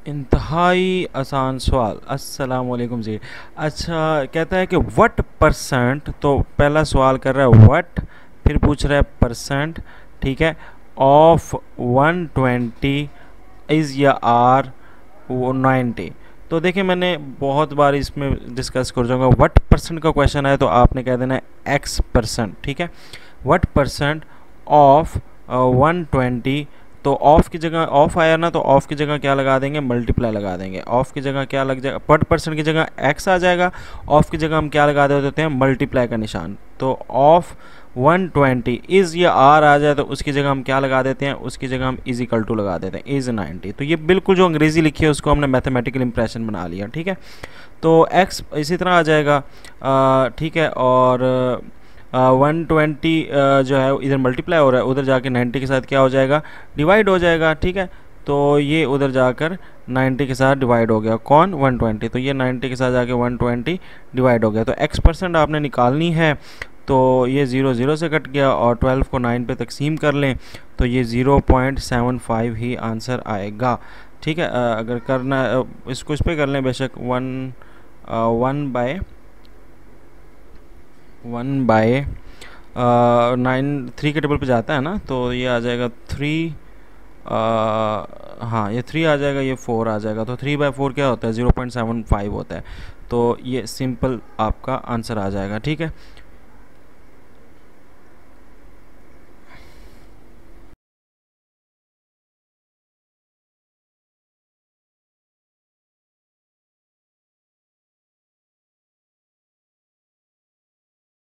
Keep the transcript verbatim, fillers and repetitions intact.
इंतहाई आसान सवाल। अस्सलाम वालेकुम जी। अच्छा, कहता है कि व्हाट परसेंट, तो पहला सवाल कर रहा है व्हाट, फिर पूछ रहा है परसेंट, ठीक है, ऑफ वन ट्वेंटी इज़ या आर वो नाइन्टी। तो देखिए मैंने बहुत बार इसमें डिस्कस कर जाऊँगा। व्हाट परसेंट का क्वेश्चन है तो आपने कह देना है एक्स परसेंट, ठीक है। What percent of one twenty, तो ऑफ की जगह ऑफ आया ना, तो ऑफ की जगह क्या लगा देंगे, मल्टीप्लाई लगा देंगे। ऑफ की जगह क्या लग जाएगा, पर परसेंट की जगह एक्स आ जाएगा, ऑफ की जगह हम क्या लगा देते हैं, मल्टीप्लाई का निशान। तो ऑफ वन ट्वेंटी इज़ या आर आ जाए तो उसकी जगह हम क्या लगा देते हैं, उसकी जगह हम इज इक्वल टू लगा देते हैं, इज़ नाइन्टी। तो ये बिल्कुल जो अंग्रेज़ी लिखी है उसको हमने मैथमेटिकल इंप्रेशन बना लिया, ठीक है। तो एक्स इसी तरह आ जाएगा, ठीक है। और वन ट्वेंटी जो है इधर मल्टीप्लाई हो रहा है, उधर जाके नाइन्टी के साथ क्या हो जाएगा, डिवाइड हो जाएगा, ठीक है। तो ये उधर जाकर नाइन्टी के साथ डिवाइड हो गया, कौन, वन ट्वेंटी। तो ये नाइन्टी के साथ जाके वन ट्वेंटी डिवाइड हो गया। तो एक्स परसेंट आपने निकालनी है, तो ये ज़ीरो ज़ीरो से कट गया और ट्वेल्व को नाइन पे तकसीम कर लें तो ये ज़ीरो पॉइंट सेवन फाइव ही आंसर आएगा, ठीक है। अगर करना इसको इस पर कर लें बेशक, one one by one by nine, three के टेबल पे जाता है ना, तो ये आ जाएगा थ्री, हाँ ये थ्री आ जाएगा, ये फोर आ जाएगा। तो थ्री बाय फोर क्या होता है, ज़ीरो पॉइंट सेवन फाइव होता है। तो ये सिंपल आपका आंसर आ जाएगा, ठीक है।